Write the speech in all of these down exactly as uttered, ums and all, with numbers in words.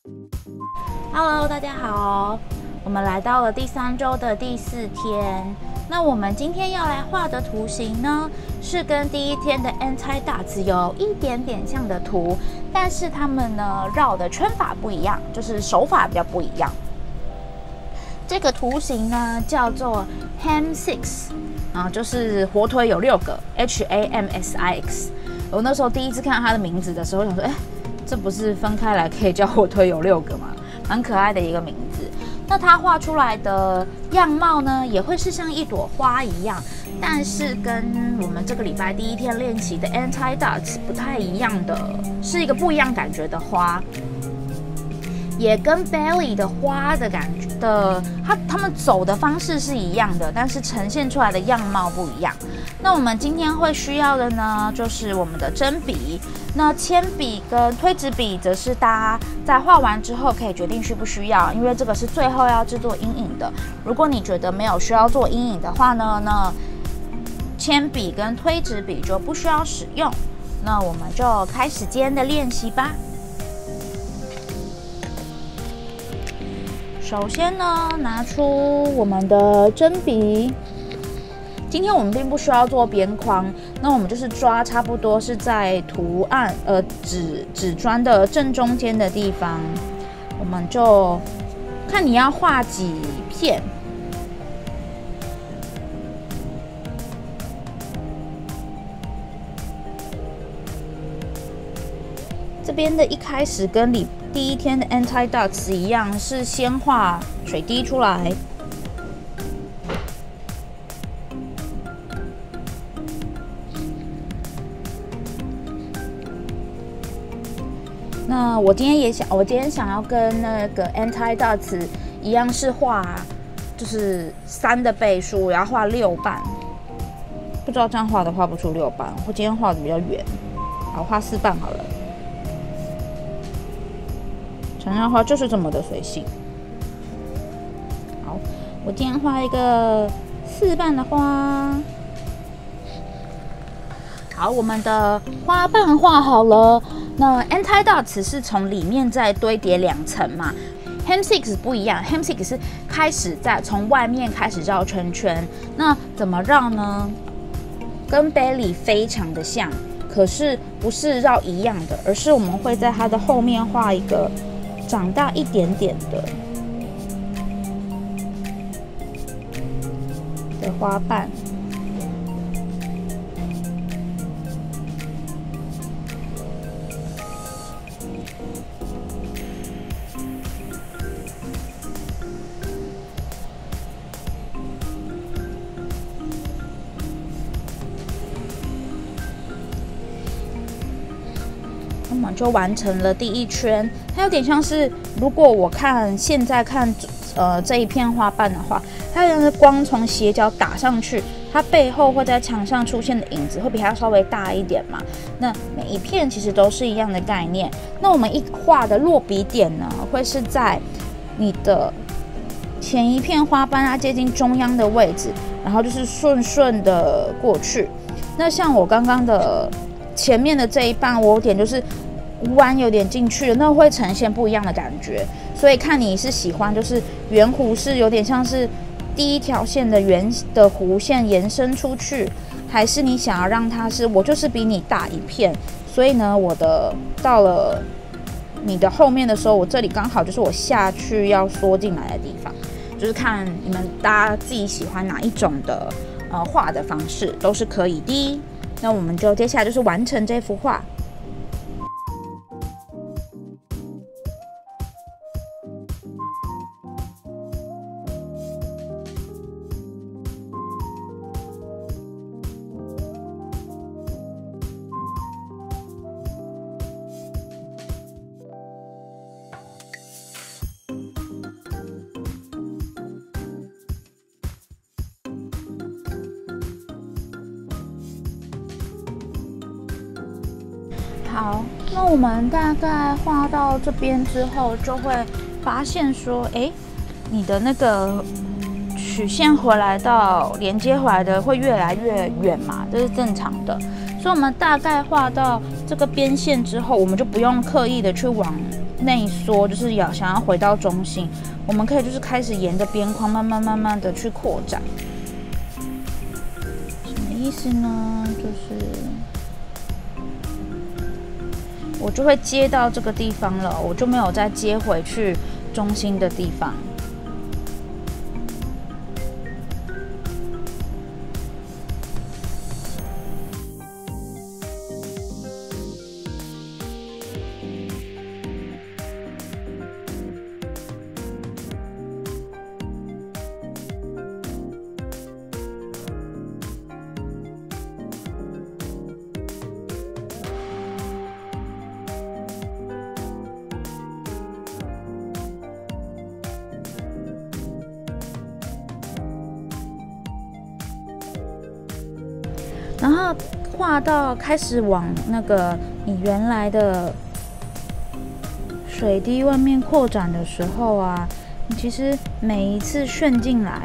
Hello， 大家好，我们来到了第三周的第四天。那我们今天要来画的图形呢，是跟第一天的 Anti Dots 有一点点像的图，但是它们呢绕的圈法不一样，就是手法比较不一样。这个图形呢叫做 Ham Six， 啊，就是火腿有六个 ，H A M S I X。我那时候第一次看到它的名字的时候，想说，哎，这不是分开来可以叫火腿有六个吗？蛮可爱的一个名字。那它画出来的样貌呢，也会是像一朵花一样，但是跟我们这个礼拜第一天练习的 Anti Dots 不太一样的，是一个不一样感觉的花，也跟 Belly 的花的感觉的，它它们走的方式是一样的，但是呈现出来的样貌不一样。那我们今天会需要的呢，就是我们的针笔。那铅笔跟推纸笔则是大家在画完之后可以决定需不需要，因为这个是最后要制作阴影的。如果你觉得没有需要做阴影的话呢，那铅笔跟推纸笔就不需要使用。那我们就开始今天的练习吧。首先呢，拿出我们的针笔。今天我们并不需要做边框，那我们就是抓差不多是在图案呃纸纸砖的正中间的地方，我们就看你要画几片。这边的一开始跟你第一天的 Anti Dots 一样，是先画水滴出来。那我今天也想，我今天想要跟那个 Anti Dots 一样，是画就是三的倍数，我要画六瓣。不知道这样画的画不出六瓣，我今天画的比较圆，好，画四瓣好了。常常画就是这么的随性。好，我今天画一个四瓣的花。好，我们的花瓣画好了。那 Anti Dots 是从里面再堆叠两层嘛 ，Ham Six 不一样 ，Ham Six 是开始在从外面开始绕圈圈。那怎么绕呢？跟 Belly 非常的像，可是不是绕一样的，而是我们会在它的后面画一个长大一点点的的花瓣。我们就完成了第一圈，它有点像是，如果我看现在看呃这一片花瓣的话，它像是光从斜角打上去，它背后会在墙上出现的影子会比它稍微大一点嘛。那每一片其实都是一样的概念。那我们一画的落笔点呢，会是在你的前一片花瓣它接近中央的位置，然后就是顺顺的过去。那像我刚刚的前面的这一半，我有点就是弯有点进去了，那会呈现不一样的感觉。所以看你是喜欢就是圆弧是有点像是第一条线的圆的弧线延伸出去，还是你想要让它是我就是比你大一片，所以呢，我的到了你的后面的时候，我这里刚好就是我下去要缩进来的地方，就是看你们大家自己喜欢哪一种的呃画的方式都是可以的。那我们就接下来就是完成这幅画。好，那我们大概画到这边之后，就会发现说，哎，你的那个曲线回来到连接回来的会越来越远嘛，这是正常的。所以我们大概画到这个边线之后，我们就不用刻意的去往内缩，就是要想要回到中心，我们可以就是开始沿着边框慢慢慢慢的去扩展。什么意思呢？就是我就会接到这个地方了，我就没有再接回去中心的地方。然后画到开始往那个你原来的水滴外面扩展的时候啊，你其实每一次旋进来，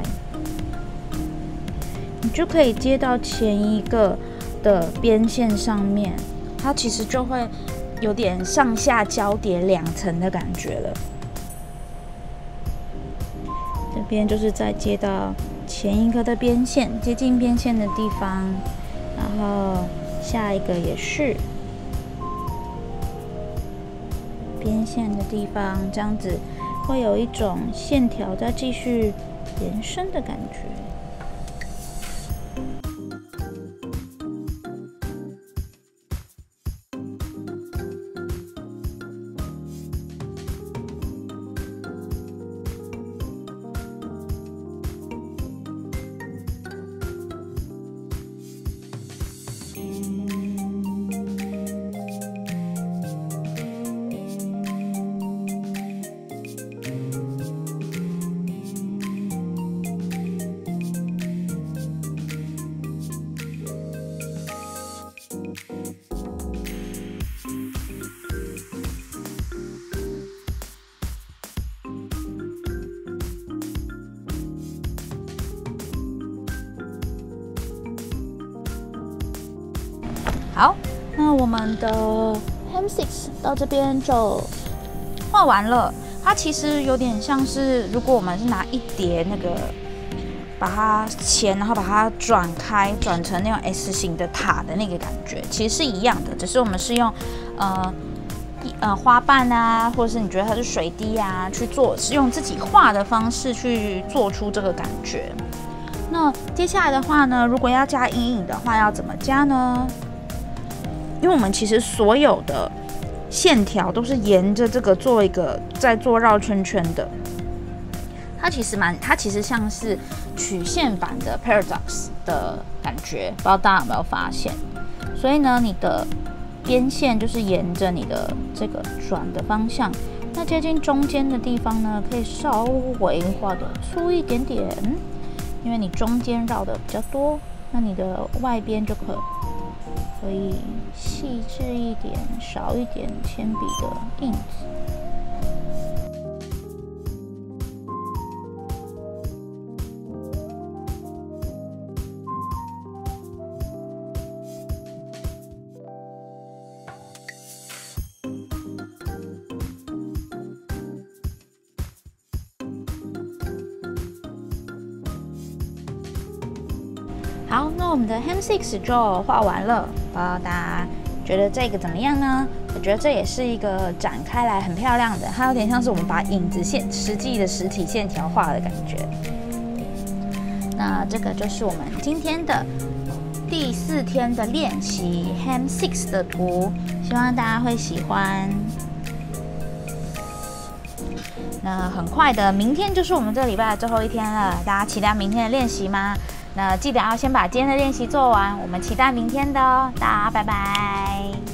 你就可以接到前一个的边线上面，它其实就会有点上下交叠两层的感觉了。这边就是再接到前一个的边线，接近边线的地方。然后下一个也是边线的地方，这样子会有一种线条再继续延伸的感觉。好，那我们的 Hem six 到这边就画完了。它其实有点像是，如果我们是拿一叠那个，把它钳，然后把它转开，转成那种 S 型的塔的那个感觉，其实是一样的，只是我们是用呃呃花瓣啊，或者是你觉得它是水滴啊去做，是用自己画的方式去做出这个感觉。那接下来的话呢，如果要加阴影的话，要怎么加呢？因为我们其实所有的线条都是沿着这个做一个在做绕圈圈的，它其实蛮，它其实像是曲线版的 Paradox 的感觉，不知道大家有没有发现？所以呢，你的边线就是沿着你的这个转的方向，那接近中间的地方呢，可以稍微画的粗一点点，因为你中间绕的比较多，那你的外边就可可以细致一点，少一点铅笔的印子。好，那我们的 Hem six 就画完了，不知道大家觉得这个怎么样呢？我觉得这也是一个展开来很漂亮的，它有点像是我们把影子线、实际的实体线条画的感觉。那这个就是我们今天的第四天的练习 Hem six 的图，希望大家会喜欢。那很快的，明天就是我们这礼拜的最后一天了，大家期待明天的练习吗？那记得要先把今天的练习做完，我们期待明天的哦，大家拜拜。